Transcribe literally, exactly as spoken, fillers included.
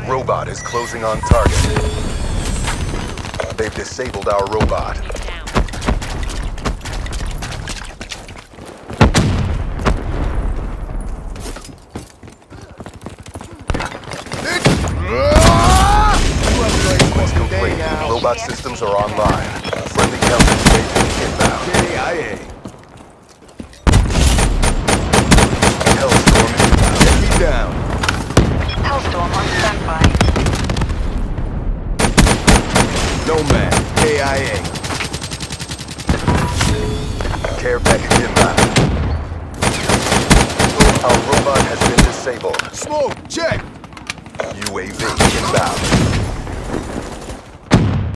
Robot is closing on target. They've disabled our robot. Quest complete. Robot systems are online. Friendly counter staging inbound. K I A. Hellstorm inbound. Enemy down. Hellstorm on standby. Nomad. K I A. Care package inbound. Our robot has been disabled. Smoke. Check. U A V inbound.